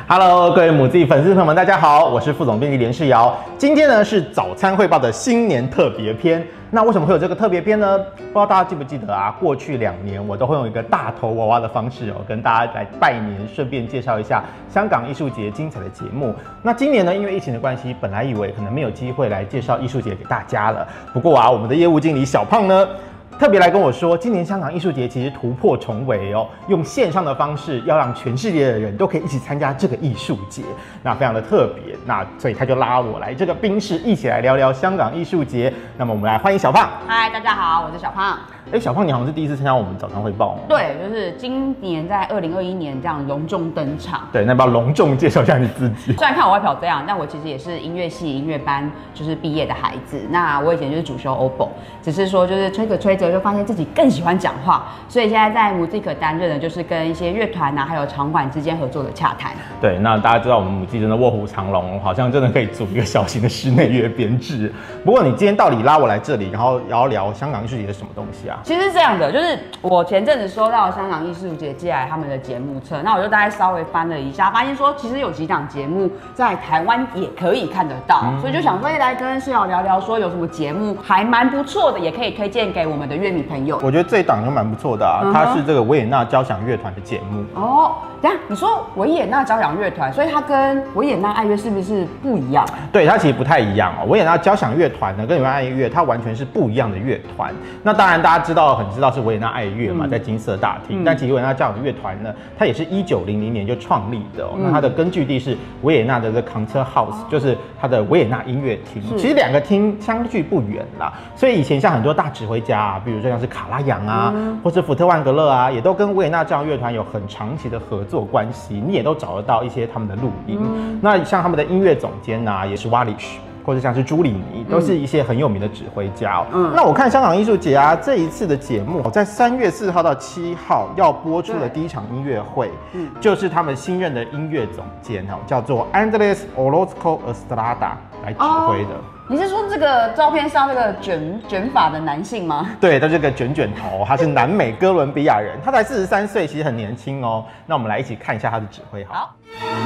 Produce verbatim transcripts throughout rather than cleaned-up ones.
Hello， 各位母自己粉丝朋友们，大家好，我是副总编辑连世尧。今天呢是早餐汇报的新年特别篇。那为什么会有这个特别篇呢？不知道大家记不记得啊？过去两年我都会用一个大头娃娃的方式哦，跟大家来拜年，顺便介绍一下香港艺术节精彩的节目。那今年呢，因为疫情的关系，本来以为可能没有机会来介绍艺术节给大家了。不过啊，我们的业务经理小胖呢，特别来跟我说，今年香港艺术节其实突破重围哦，用线上的方式要让全世界的人都可以一起参加这个艺术节，那非常的特别。那所以他就拉我来这个宾室，一起来聊聊香港艺术节。那么我们来欢迎小胖。 嗨，大家好，我是小胖。 哎，小胖，你好像是第一次参加我们早餐汇报哦。 对，就是今年在二零二一年这样隆重登场。 对，那要不要隆重介绍一下你自己？ 虽然看我外表这样，但我其实也是音乐系音乐班就是毕业的孩子。那我以前就是主修 O B O， 只是说就是吹着吹着就发现自己更喜欢讲话，所以现在在 Music 担任的就是跟一些乐团啊还有场馆之间合作的洽谈。 对，那大家知道我们 Music 真的卧虎藏龙，好像真的可以组一个小型的室内乐编制。不过你今天到底拉我来这里，然后要聊香港艺术节是什么东西啊？ 其实是这样的，就是我前阵子收到香港艺术节寄来他们的节目册，那我就大概稍微翻了一下，发现说其实有几档节目在台湾也可以看得到，嗯、所以就想说来跟世尧聊聊，说有什么节目还蛮不错的，也可以推荐给我们的乐迷朋友。 我觉得这一档就蛮不错的啊，嗯、它是这个维也纳交响乐团的节目。 哦，等一下你说维也纳交响乐团，所以它跟维也纳爱乐是不是不一样？ 对，它其实不太一样哦。维也纳交响乐团呢，跟维也纳爱乐它完全是不一样的乐团。那当然大家知道很知道是维也纳爱乐嘛，在金色大厅。嗯、但其实维也纳交响乐团呢，它也是一九零零年就创立的、哦。嗯、那它的根据地是维也纳的这 Concert House，、哦、就是它的维也纳音乐厅。其实两个厅相距不远啦，所以以前像很多大指挥家啊，比如说像是卡拉扬啊，嗯、或是福特万格勒啊，也都跟维也纳交响乐团有很长期的合作关系，你也都找得到一些他们的录音。嗯、那像他们的音乐总监啊，也是瓦里什。或者像是朱里尼，都是一些很有名的指挥家哦。嗯，那我看香港艺术节啊，这一次的节目在三月四号到七号要播出的第一场音乐会，嗯，就是他们新任的音乐总监哦，叫做 Andres Orozco Estrada 来指挥的。哦， 你是说这个照片上这个卷卷发的男性吗？ 对，他这个卷卷头，他是南美哥伦比亚人，他才四十三岁，其实很年轻哦。那我们来一起看一下他的指挥好。好。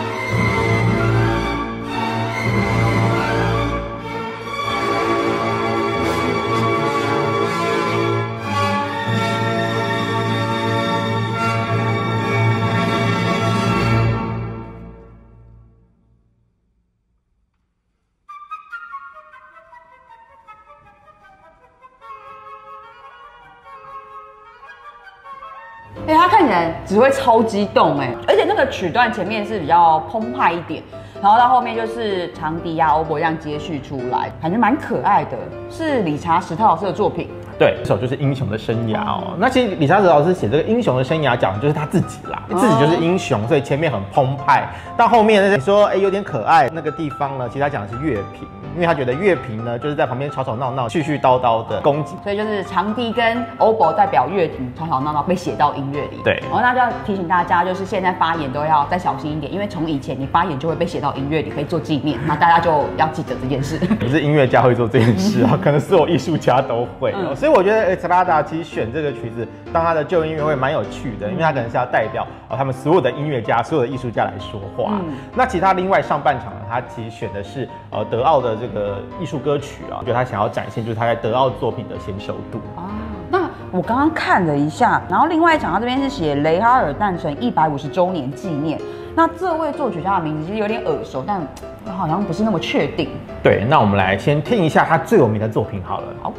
哎、欸，他看起来只会超激动哎，而且那个曲段前面是比较澎湃一点，然后到后面就是长笛啊、欧博这样接续出来，感觉蛮可爱的，是理查史特劳斯的作品。 对，这首就是《英雄的生涯》哦。那其实理查史老师写这个《英雄的生涯》讲的就是他自己啦，自己就是英雄，所以前面很澎湃，到后面呢，你说哎、欸、有点可爱，那个地方呢，其实他讲的是乐评，因为他觉得乐评呢就是在旁边吵吵闹闹、絮絮叨叨的攻击， 所以就是长笛跟欧博代表乐评吵吵闹闹被写到音乐里。 对， 然后那就要提醒大家，就是现在发言都要再小心一点，因为从以前你发言就会被写到音乐里，可以做纪念，那大家就要记得这件事。 不是音乐家会做这件事啊，可能所有艺术家都会哦。嗯、所以我觉得 Estrada 其实选这个曲子当他的就音乐会蛮有趣的，因为他可能是要代表哦他们所有的音乐家、所有的艺术家来说话。嗯、那其他另外上半场呢，他其实选的是呃德奥的这个艺术歌曲啊，就他想要展现就是他在德奥作品的娴熟度啊。 那我刚刚看了一下，然后另外一场他这边是写雷哈尔诞辰一百五十周年纪念。那这位作曲家的名字其实有点耳熟，但我好像不是那么确定。 对，那我们来先听一下他最有名的作品好了。好。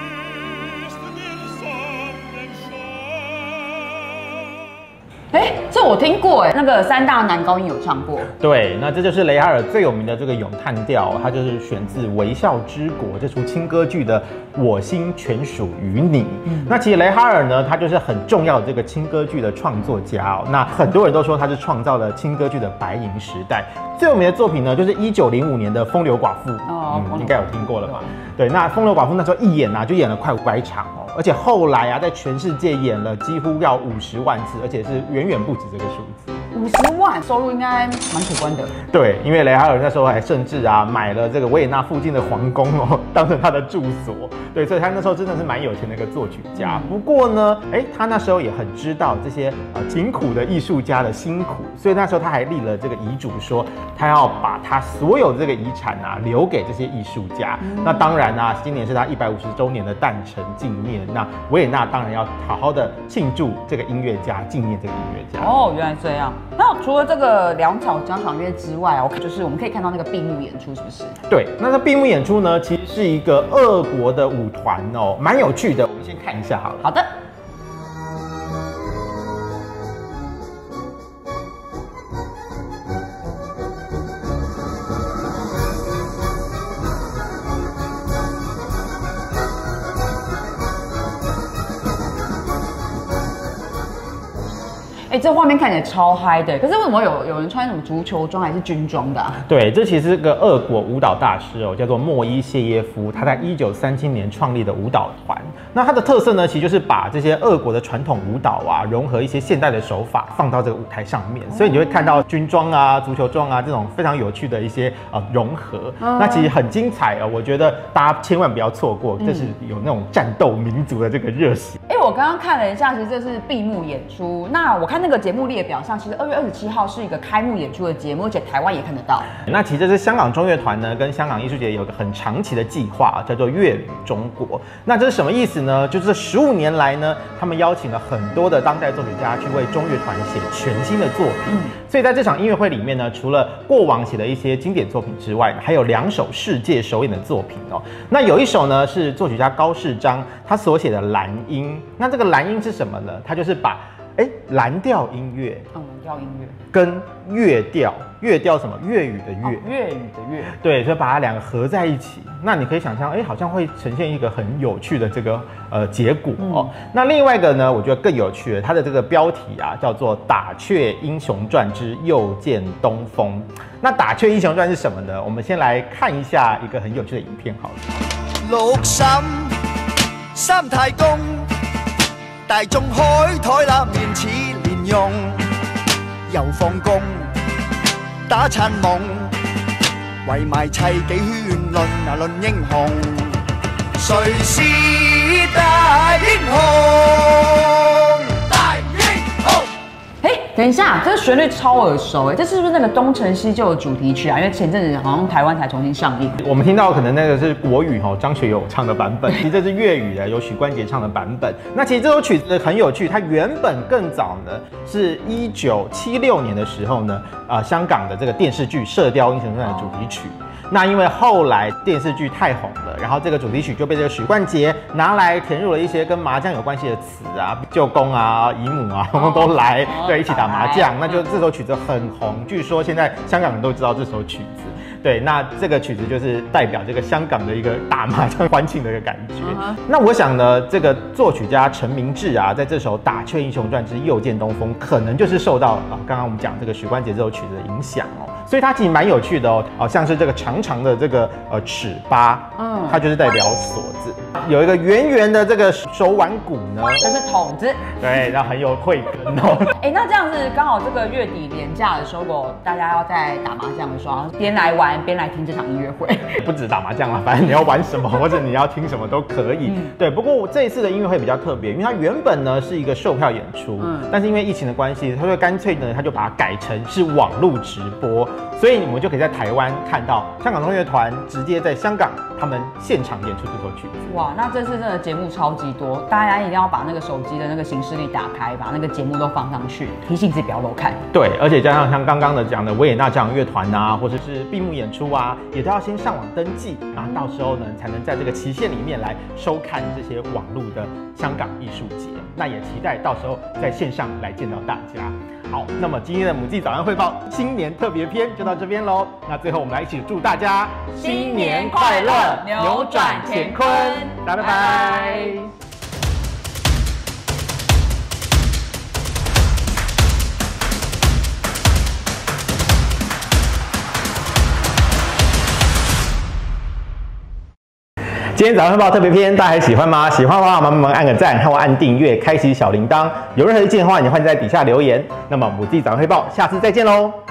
哎，这这我听过哎，那个三大男高音有唱过。 对，那这就是雷哈尔最有名的这个咏叹调，它就是选自《微笑之国》这出轻歌剧的《我心全属于你》。嗯、那其实雷哈尔呢，他就是很重要的这个轻歌剧的创作家哦。那很多人都说他是创造了轻歌剧的白银时代。最有名的作品呢，就是一九零五年的《风流寡妇》，哦，嗯、应该有听过了吧？对，那《风流寡妇》那时候一演啊，就演了快五百场哦，而且后来啊，在全世界演了几乎要五十万次，而且是远远不止这个数字。 五十万收入应该蛮可观的。 对，因为雷哈尔那时候还甚至啊买了这个维也纳附近的皇宫哦，当成他的住所。对，所以他那时候真的是蛮有钱的一个作曲家。不过呢，哎，他那时候也很知道这些呃勤苦的艺术家的辛苦，所以那时候他还立了这个遗嘱，说他要把他所有这个遗产啊留给这些艺术家。嗯、那当然啊，今年是他一百五十周年的诞辰纪念，那维也纳当然要好好的庆祝这个音乐家，纪念这个音乐家。 哦，原来这样。那除了这个两场交响乐之外，我就是我们可以看到那个闭幕演出，是不是？ 对，那这闭幕演出呢，其实是一个俄国的舞团哦，蛮有趣的。我们先看一下好了。 好的。哎、欸，这画面看起来超嗨的，可是为什么有有人穿什么足球装还是军装的、啊？ 对，这其实是个俄国舞蹈大师哦，叫做莫伊谢耶夫，他在一九三七年创立的舞蹈团。那它的特色呢，其实就是把这些俄国的传统舞蹈啊，融合一些现代的手法，放到这个舞台上面，所以你就会看到军装啊、足球装啊这种非常有趣的一些呃融合。嗯、那其实很精彩哦，我觉得大家千万不要错过，这是有那种战斗民族的这个热血。 哎、欸，我刚刚看了一下，其实这是闭幕演出。那我看那个节目列表上，其实二月二十七号是一个开幕演出的节目，而且台湾也看得到。 那其实这是香港中乐团呢跟香港艺术节有个很长期的计划，叫做乐旅中国。那这是什么意思呢？就是这十五年来呢，他们邀请了很多的当代作曲家去为中乐团写全新的作品。嗯、所以在这场音乐会里面呢，除了过往写的一些经典作品之外，还有两首世界首演的作品哦。那有一首呢是作曲家高世章他所写的蓝音。那这个蓝音是什么呢？他就是把哎蓝调音乐， 嗯，蓝调音乐跟乐调，乐调什么？粤语的粤， 哦、粤语的粤， 对，所以把它两个合在一起。那你可以想象，哎，好像会呈现一个很有趣的这个呃结果哦。嗯、那另外一个呢，我觉得更有趣的，它的这个标题啊叫做《打雀英雄传之又见东风》。那《打雀英雄传》是什么呢？我们先来看一下一个很有趣的影片，好了。 六嬸三太公，大眾開台啦，面似蓮蓉，又放工打殘夢，圍埋砌幾圈論啊論英雄，誰是大英雄？大英雄！ 哎、欸，等一下，这个旋律超耳熟哎，这是不是那个《东成西就》的主题曲啊？因为前阵子好像台湾才重新上映。 我们听到可能那个是国语哈，张学友唱的版本，其实这是粤语的，由许冠杰唱的版本。那其实这首曲子很有趣，它原本更早呢，是一九七六年的时候呢，呃，香港的这个电视剧《射雕英雄传》的主题曲。那因为后来电视剧太红了，然后这个主题曲就被这个许冠杰拿来填入了一些跟麻将有关系的词啊，舅公啊、姨母啊，通通都来，对，一起打麻将。那就这首曲子很红，据说现在香港人都知道这首曲子。对，那这个曲子就是代表这个香港的一个打麻将欢庆的一个感觉。Uh-huh. 那我想呢，这个作曲家陈明志啊，在这首《打雀英雄传之又见东风》，可能就是受到啊刚刚我们讲这个许冠杰这首曲子的影响哦。所以它其实蛮有趣的哦，好像是这个长长的这个呃尺八，嗯，它就是代表锁字，有一个圆圆的这个手腕骨呢， 这是筒子， 对，然后很有慧根哦。 哎、欸，那这样子刚好这个月底连假的时候，如果大家要在打麻将的时候，边来玩边来听这场音乐会， 不止打麻将啦，反正你要玩什么或者你要听什么都可以。嗯、对，不过这一次的音乐会比较特别，因为它原本呢是一个售票演出，嗯，但是因为疫情的关系，它就干脆呢，它就把它改成是网络直播。所以你们就可以在台湾看到香港中乐团直接在香港他们现场演出这首曲子。 哇，那这次真的节目超级多，大家一定要把那个手机的那个行事历打开，把那个节目都放上去，提醒自己不要漏看。 对，而且加上像刚刚的讲的维也纳交响乐团啊，或者是闭幕演出啊，也都要先上网登记，然后到时候呢才能在这个期限里面来收看这些网络的香港艺术节。 那也期待到时候在线上来见到大家。好，那么今天的母鸡早安汇报新年特别篇就到这边喽。那最后我们来一起祝大家新年快乐，扭转乾坤， 大家拜拜。今天早上汇报特别篇，大家还喜欢吗？喜欢的话，麻烦们按个赞，和我按订阅，开启小铃铛。有任何意见的话，你欢迎在底下留言。那么母鸡早上汇报，下次再见喽。